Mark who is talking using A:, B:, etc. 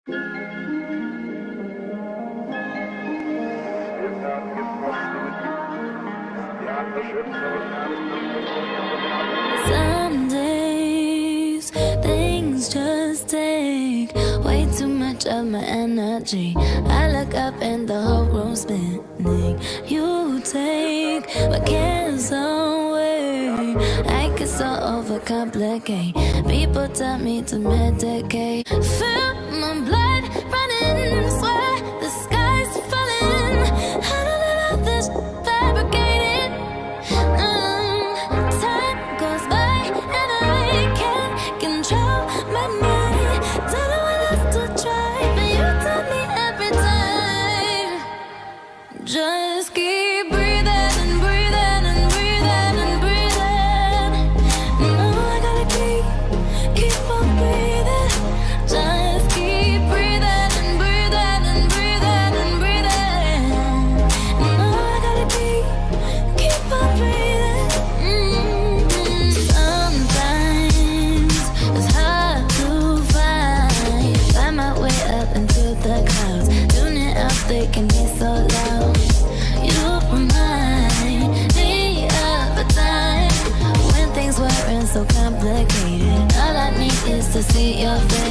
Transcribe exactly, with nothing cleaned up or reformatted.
A: Some days things just take way too much of my energy. I look up and the whole room's spinning. You take my cares away. I get so overcomplicate. People tell me to medicate. Feel my blood running, swear the sky's falling. How do I let this fabricated? Mm, time goes by and I can't control my mind. Don't know what else to try, but you tell me every time. Just keep breathing and breathing and breathing and breathing. No, I gotta keep, keep on breathing. Just keep breathing and breathing and breathing and breathing. No, I gotta keep, keep on breathing. Mm-hmm. Sometimes it's hard to find, find my way up into the clouds. Tuning out, they can be so loud. You remind me of a time when things weren't so complicated. All I need is to see your face.